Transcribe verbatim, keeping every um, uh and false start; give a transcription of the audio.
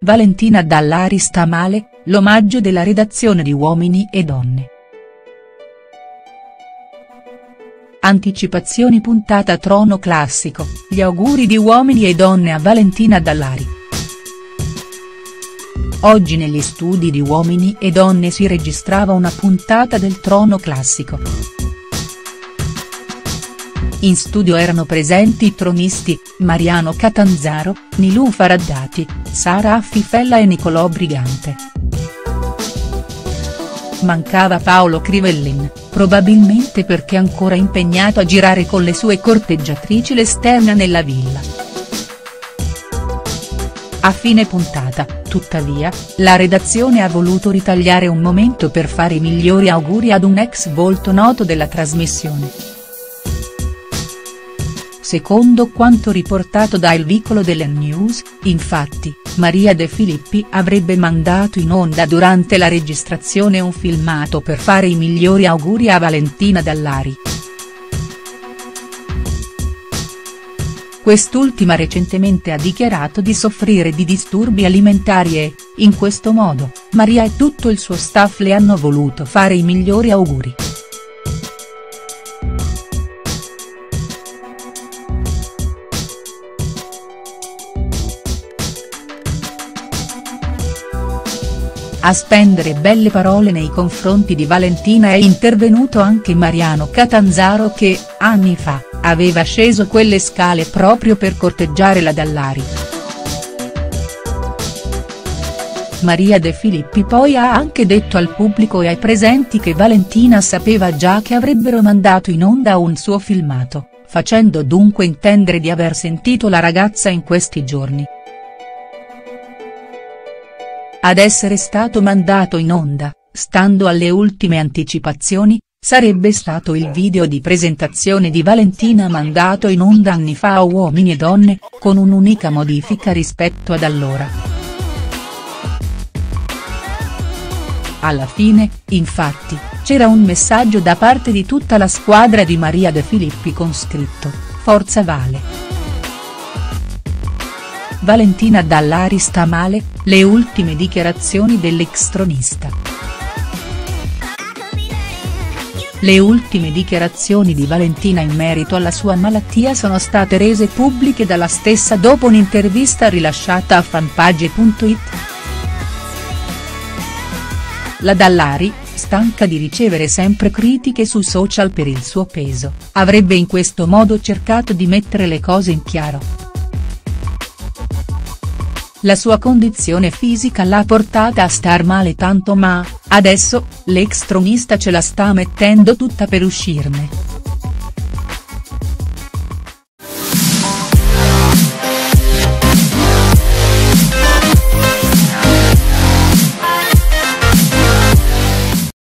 Valentina Dallari sta male, l'omaggio della redazione di Uomini e Donne. Anticipazioni puntata Trono Classico, gli auguri di Uomini e Donne a Valentina Dallari. Oggi negli studi di Uomini e Donne si registrava una puntata del Trono Classico. In studio erano presenti i tronisti, Mariano Catanzaro, Nilufa Raddati, Sara Affifella e Nicolò Brigante. Mancava Paolo Crivellin, probabilmente perché ancora impegnato a girare con le sue corteggiatrici l'esterna nella villa. A fine puntata, tuttavia, la redazione ha voluto ritagliare un momento per fare i migliori auguri ad un ex volto noto della trasmissione. Secondo quanto riportato da Il Vicolo delle News, infatti, Maria De Filippi avrebbe mandato in onda durante la registrazione un filmato per fare i migliori auguri a Valentina Dallari. Quest'ultima recentemente ha dichiarato di soffrire di disturbi alimentari e, in questo modo, Maria e tutto il suo staff le hanno voluto fare i migliori auguri. A spendere belle parole nei confronti di Valentina è intervenuto anche Mariano Catanzaro che, anni fa, aveva sceso quelle scale proprio per corteggiare la Dallari. Maria De Filippi poi ha anche detto al pubblico e ai presenti che Valentina sapeva già che avrebbero mandato in onda un suo filmato, facendo dunque intendere di aver sentito la ragazza in questi giorni. Ad essere stato mandato in onda, stando alle ultime anticipazioni, sarebbe stato il video di presentazione di Valentina mandato in onda anni fa a Uomini e Donne, con un'unica modifica rispetto ad allora. Alla fine, infatti, c'era un messaggio da parte di tutta la squadra di Maria De Filippi con scritto, "Forza Vale". Valentina Dallari sta male, le ultime dichiarazioni dell'ex tronista. Le ultime dichiarazioni di Valentina in merito alla sua malattia sono state rese pubbliche dalla stessa dopo un'intervista rilasciata a fanpage punto it. La Dallari, stanca di ricevere sempre critiche su social per il suo peso, avrebbe in questo modo cercato di mettere le cose in chiaro. La sua condizione fisica l'ha portata a star male tanto ma, adesso, l'ex tronista ce la sta mettendo tutta per uscirne.